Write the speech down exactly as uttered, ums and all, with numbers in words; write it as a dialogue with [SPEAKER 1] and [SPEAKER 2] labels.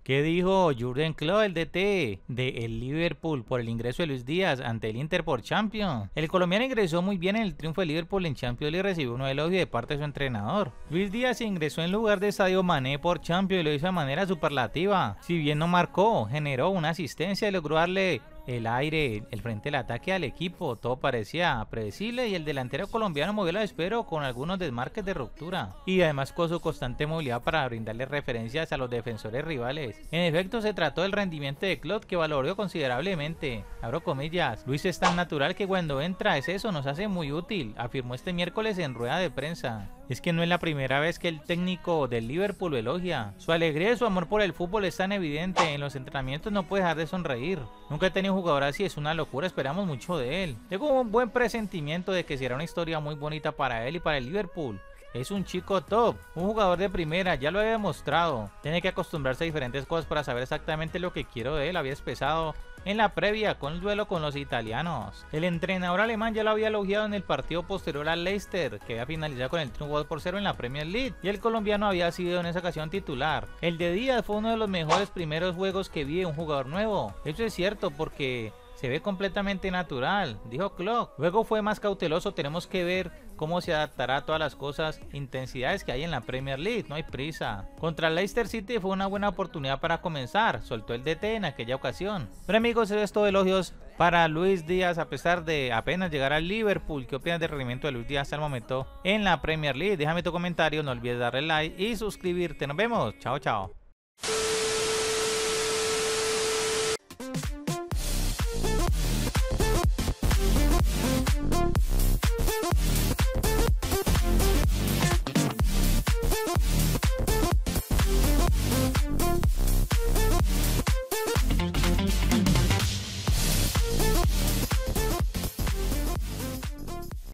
[SPEAKER 1] ¿Qué dijo Jürgen Klopp, el D T de el Liverpool, por el ingreso de Luis Díaz ante el Inter por Champions? El colombiano ingresó muy bien en el triunfo de Liverpool en Champions y recibió un elogio de parte de su entrenador. Luis Díaz ingresó en lugar de Sadio Mané por Champions y lo hizo de manera superlativa. Si bien no marcó, generó una asistencia y logró darle el aire, el frente del ataque al equipo. Todo parecía predecible y el delantero colombiano movió el avispero con algunos desmarques de ruptura y además con su constante movilidad para brindarle referencias a los defensores rivales. En efecto, se trató del rendimiento de Klopp, que valoró considerablemente. Abro comillas: Luis es tan natural que cuando entra es eso, nos hace muy útil, afirmó este miércoles en rueda de prensa. Es que no es la primera vez que el técnico del Liverpool lo elogia. Su alegría y su amor por el fútbol es tan evidente. En los entrenamientos no puede dejar de sonreír. Nunca he tenido un jugador así, es una locura, esperamos mucho de él. Tengo un buen presentimiento de que será una historia muy bonita para él y para el Liverpool. Es un chico top, un jugador de primera, ya lo he demostrado. Tiene que acostumbrarse a diferentes cosas para saber exactamente lo que quiero de él. Había expresado en la previa con el duelo con los italianos. El entrenador alemán ya lo había elogiado en el partido posterior al Leicester, que había finalizado con el triunfo dos por cero en la Premier League, y el colombiano había sido en esa ocasión titular. El de Díaz fue uno de los mejores primeros juegos que vi de un jugador nuevo. Eso es cierto porque se ve completamente natural, dijo Klopp. Luego fue más cauteloso, tenemos que ver cómo se adaptará a todas las cosas, intensidades que hay en la Premier League, no hay prisa. Contra el Leicester City fue una buena oportunidad para comenzar, soltó el D T en aquella ocasión. Pero amigos, eso es todo, elogios para Luis Díaz a pesar de apenas llegar al Liverpool. ¿Qué opinas del rendimiento de Luis Díaz hasta el momento en la Premier League? Déjame tu comentario, no olvides darle like y suscribirte. Nos vemos, chao chao.